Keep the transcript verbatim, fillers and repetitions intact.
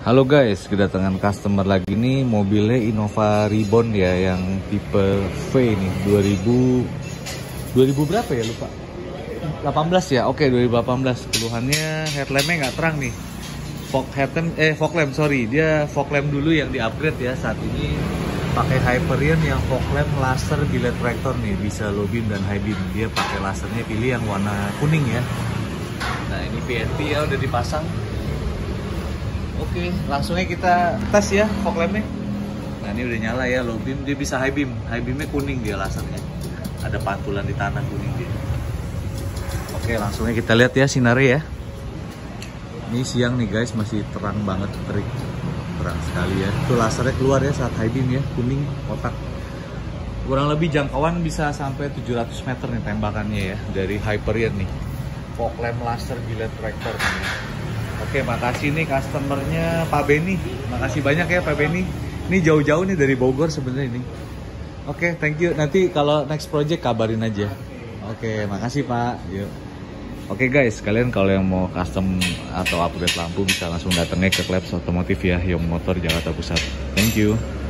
Halo guys, kedatangan customer lagi nih, mobilnya Innova Reborn ya, yang tipe V ini, dua ribu dua ribu berapa ya lupa? delapan belas ya, oke dua ribu delapan belas. Keluhannya headlampnya nggak terang nih. Fog headlamp, eh fog lamp sorry, dia fog lamp dulu yang di upgrade ya. Saat ini pakai Hyperion yang fog lamp laser biled tractor nih, bisa low beam dan high beam. Dia pakai lasernya pilih yang warna kuning ya. Nah ini P N P ya udah dipasang. Oke, langsungnya kita tes ya fog lampnya. Nah ini udah nyala ya, low beam, dia bisa high beam. High beamnya kuning dia lasernya. Ada pantulan di tanah kuning dia. Oke, langsungnya kita lihat ya sinarnya ya. Ini siang nih guys, masih terang banget, terik. Terang sekali ya. Itu lasernya keluar ya saat high beam ya, kuning, kotak. Kurang lebih jangkauan bisa sampai tujuh ratus meter nih tembakannya ya, dari Hyperion nih. Fog lamp laser biled tractor nih. Oke, makasih nih customernya Pak Benny. Makasih banyak ya Pak Benny. Ini jauh-jauh nih dari Bogor sebenarnya ini. Oke, thank you. Nanti kalau next project kabarin aja. Oke, makasih Pak. Yuk. Oke guys, kalian kalau yang mau custom atau upgrade lampu bisa langsung datangnya ke Klebs Otomotif ya, Yong Motor Jakarta Pusat. Thank you.